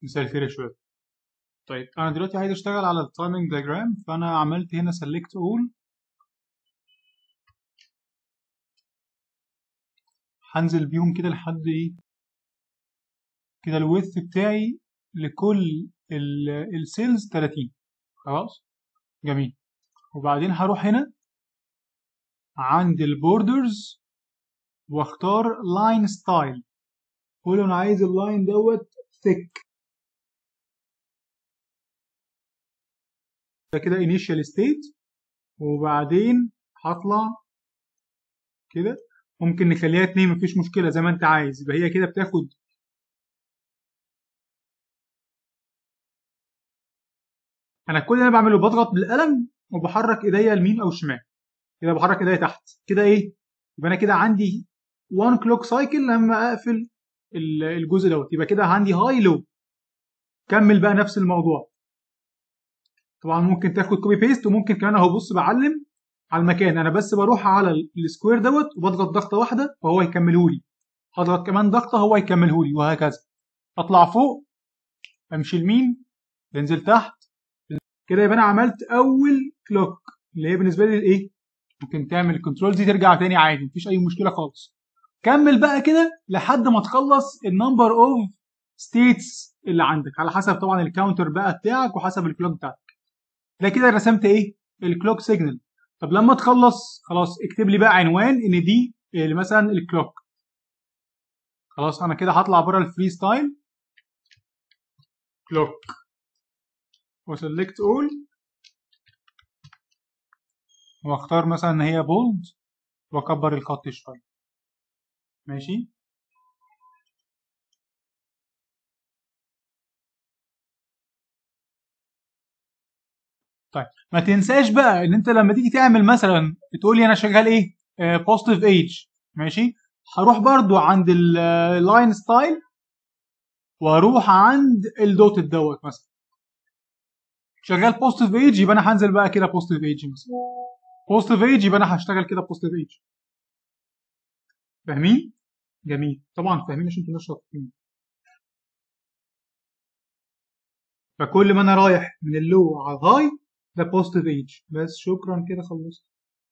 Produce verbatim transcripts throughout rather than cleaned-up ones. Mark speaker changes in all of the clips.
Speaker 1: مساء الخير يا شباب. طيب انا دلوقتي عايز اشتغل على التايمنج دياجرام، فانا عملت هنا سيلكت اول. هنزل بيهم كده لحد ايه كده الويدث بتاعي لكل السيلز ثلاثين. خلاص جميل. وبعدين هروح هنا عند البوردرز واختار لاين ستايل، اقول انا عايز اللاين دوت ثيك. ده كده initial state، وبعدين هطلع كده. ممكن نخليها اتنين مفيش مشكلة زي ما انت عايز، يبقى هي كده بتاخد. انا كل اللي انا بعمله بضغط بالقلم وبحرك ايديا يمين او شمال، كده بحرك ايديا تحت كده ايه. يبقى انا كده عندي واحد كلوك سايكل لما اقفل الجزء دوت، يبقى كده عندي هاي لو. كمل بقى نفس الموضوع. طبعا ممكن تاخد كوبي بيست، وممكن كمان اهو بص بعلم على المكان، انا بس بروح على السكوير دوت وبضغط ضغطه واحده فهو يكمله لي، هضغط كمان ضغطه هو يكمله لي، وهكذا. اطلع فوق، امشي يمين، انزل تحت كده، يبقى انا عملت اول كلوك اللي هي بالنسبه لي الايه. ممكن تعمل الكنترول دي ترجع تاني عادي، مفيش اي مشكله خالص. كمل بقى كده لحد ما تخلص النمبر اوف ستيتس اللي عندك، على حسب طبعا الكاونتر بقى بتاعك وحسب الكلوك بتاعك. ده كده رسمت ايه الكلوك سيجنال. طب لما تخلص خلاص اكتب لي بقى عنوان ان دي مثلا الكلوك. خلاص انا كده هطلع بره الفري ستايل كلوك وسلكت اول، واختار مثلا ان هي بولد، واكبر الخط شويه. ماشي. طيب ما تنساش بقى ان انت لما تيجي تعمل مثلا تقول لي انا شغال ايه بوزيتيف ايج. ماشي. هروح برضو عند اللاين ستايل واروح عند الدوتد دوت مثلا شغال بوزيتيف ايج، يبقى انا هنزل بقى كده بوزيتيف ايج مثلا. بوزيتيف ايج يبقى انا هشتغل كده بوزيتيف ايج. فاهمين؟ جميل طبعا فاهمين عشان انتوا شاطرين. فكل ما انا رايح من اللو على الهاي ده بوزيتيف ايج. بس شكرا كده خلصت.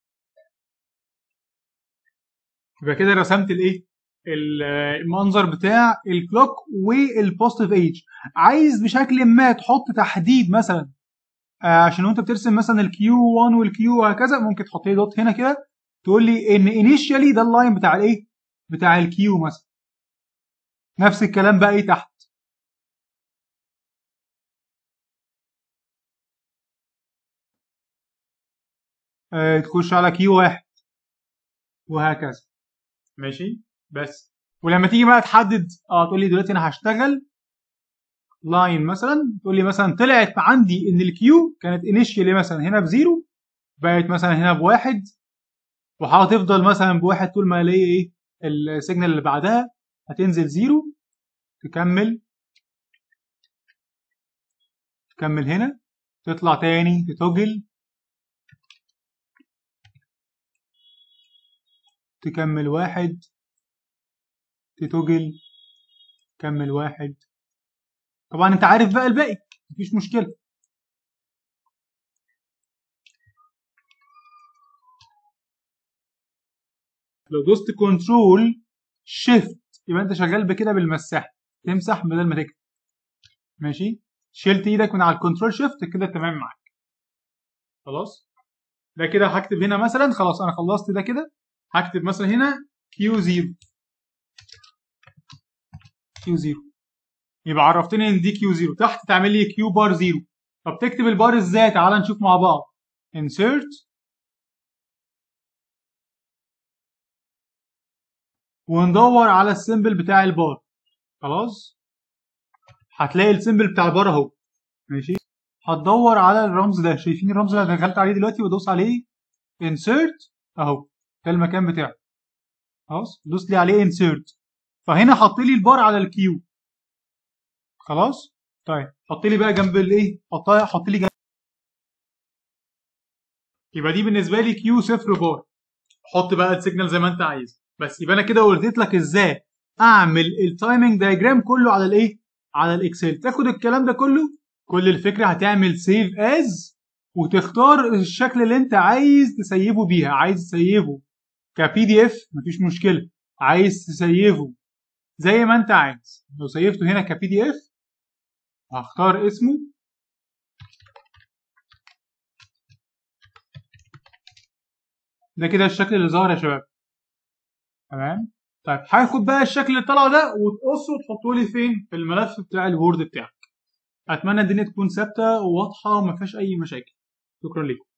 Speaker 1: يبقى كده رسمت الايه المنظر بتاع الكلوك والبوزيتيف ايج. عايز بشكل ما تحط تحديد مثلا آه عشان وانت بترسم مثلا الكيو واحد والكيو وهكذا، ممكن تحط لي دوت هنا كده تقول لي ان انيشيالي ده اللاين بتاع الايه بتاع الكيو مثلا. نفس الكلام بقى ايه تحت. آه تخش على كيو واحد وهكذا. ماشي. بس ولما تيجي بقى تحدد اه تقول لي دلوقتي انا هشتغل لاين مثلا، تقول لي مثلا طلعت عندي ان الكيو كانت انيشيالي مثلا هنا بزيرو، بقت مثلا هنا بواحد، وهتفضل مثلا بواحد طول ما الاقي ايه السيجنال اللي بعدها هتنزل زيرو. تكمل تكمل هنا، تطلع تاني تتوجل، تكمل واحد، تتوجل، تكمل واحد. طبعا انت عارف بقى الباقي مفيش مشكلة. لو دوست كنترول شيفت يبقى انت شغال بكده بالمساحة، تمسح بدل ما تكتب. ماشي. شلت ايدك من على الكنترول شيفت كده تمام معاك. خلاص. ده كده هكتب هنا مثلا، خلاص انا خلصت ده كده. هكتب مثلا هنا كيو صفر كيو صفر، يبقى عرفتني ان دي كيو صفر. تحت تعمل لي كيو بار صفر. طب تكتب البار ازاي؟ تعال نشوف مع بعض. insert وندور على السيمبل بتاع البار. خلاص هتلاقي السيمبل بتاع البار اهو. ماشي. هتدور على الرمز ده، شايفين الرمز اللي انا دخلت عليه دلوقتي وادوس عليه insert اهو، ده المكان بتاعه. خلاص دوس لي عليه insert، فهنا حط لي البار على الكيو. خلاص. طيب حط لي بقى جنب الايه، حطها حط لي جنب. يبقى دي بالنسبه لي كيو صفر بار. حط بقى السيجنال زي ما انت عايز. بس يبقى انا كده وريت لك ازاي اعمل التايمنج دايجرام كله على الايه على الاكسل، تاخد الكلام ده كله. كل الفكره هتعمل سيف از وتختار الشكل اللي انت عايز تسيبه بيها. عايز تسيبه كبي دي اف مفيش مشكله، عايز تسيبه زي ما انت عايز. لو سيفته هنا كبي دي اف هختار اسمه ده كده الشكل اللي ظهر يا شباب. تمام. طيب هاخد بقى الشكل اللي طلع ده وتقصه وتحطه لي فين في الملف بتاع الوورد بتاعك. اتمنى الدنيا تكون ثابته وواضحه وما فيهاش اي مشاكل. شكرا لكم.